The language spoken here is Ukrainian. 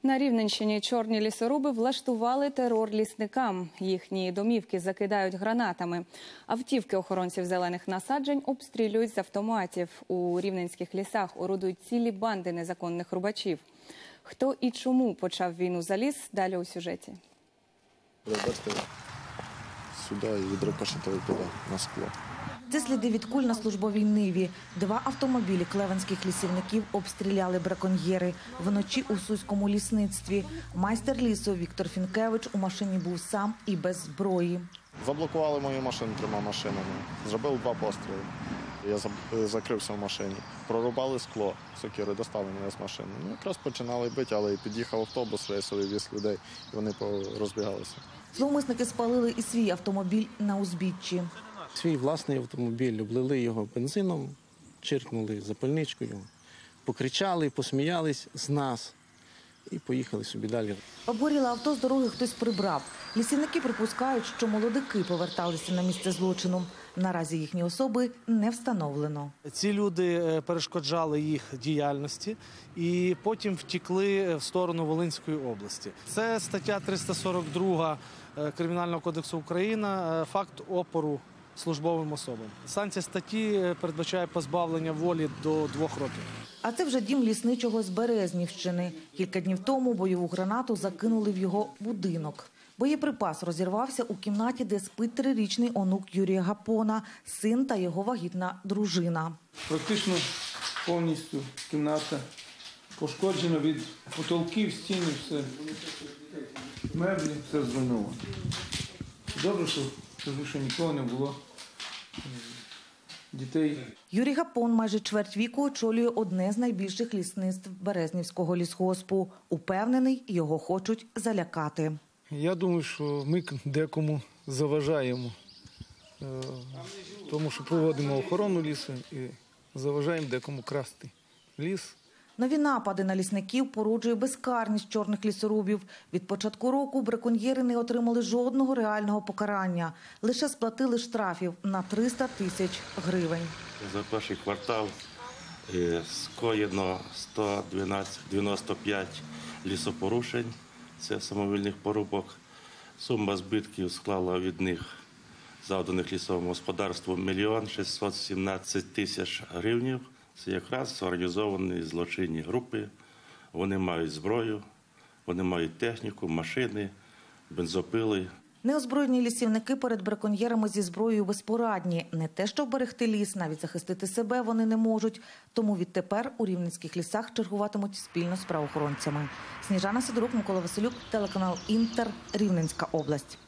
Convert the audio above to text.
На Рівненщині чорні лісоруби влаштували терор лісникам. Їхні домівки закидають гранатами. Автівки охоронців зелених насаджень обстрілюють з автоматів. У рівненських лісах орудують цілі банди незаконних рубачів. Хто і чому почав війну за ліс – далі у сюжеті. Сюди і відрикошетили туди, на скло. Це сліди від куль на службовій ниві. 2 автомобілі клевенських лісівників обстріляли браконьєри вночі у Суському лісництві. Майстер лісу Віктор Фінкевич у машині був сам і без зброї. Заблокували мою машину 3 машинами, зробили 2 постріли. Я закрився в машині. Прорубали скло, сокири достали мене з машини. Якраз починали бити, але під'їхав автобус рейсовий, віз людей, і вони розбігалися. Зловмисники спалили і свій автомобіль на узбіччі. Свій власний автомобіль, облили його бензином, чиркнули запальничкою, покричали, посміялись з нас і поїхали собі далі. Обгоріле авто з дороги хтось прибрав. Лісівники припускають, що молодики поверталися на місце злочину. Наразі їхні особи не встановлено. Ці люди перешкоджали їх діяльності і потім втекли в сторону Волинської області. Це стаття 342 Кримінального кодексу України «Факт опору службовим особам». Санкція статті передбачає позбавлення волі до 2 років. А це вже дім лісничого з Березнівщини. Кілька днів тому бойову гранату закинули в його будинок. Боєприпас розірвався у кімнаті, де спить 3-річний онук Юрія Гапона, син та його вагітна дружина. Практично повністю кімната пошкоджена від потолків, стінів, все. Меблі, все зруйновано. Добре, що нікого не було дітей. Юрій Гапон майже чверть віку очолює одне з найбільших лісництв Березнівського лісгоспу. Упевнений, його хочуть залякати. Я думаю, що ми декому заважаємо, тому що проводимо охорону лісу і заважаємо декому красти ліс. Нові напади на лісників породжує безкарність чорних лісорубів. Від початку року браконьєри не отримали жодного реального покарання. Лише сплатили штрафів на 300 тисяч гривень. За перший квартал скоєно 195 лісопорушень, це самовільних порубок. Сума збитків склала від них завданих лісовому господарству 1 617 тисяч гривень. Це якраз організовані злочинні групи. Вони мають зброю, вони мають техніку, машини, бензопили. Неозброєні лісівники перед браконьєрами зі зброєю безпорадні. Не те, що вберегти ліс, навіть захистити себе вони не можуть. Тому відтепер у рівненських лісах чергуватимуть спільно з правоохоронцями. Сніжана Сидорук, Микола Василюк, телеканал «Інтер», Рівненська область.